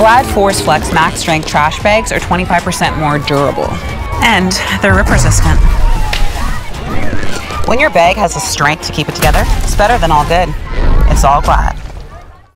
Glad ForceFlex Max Strength trash bags are 25% more durable. And they're rip resistant. When your bag has the strength to keep it together, it's better than all good. It's all Glad.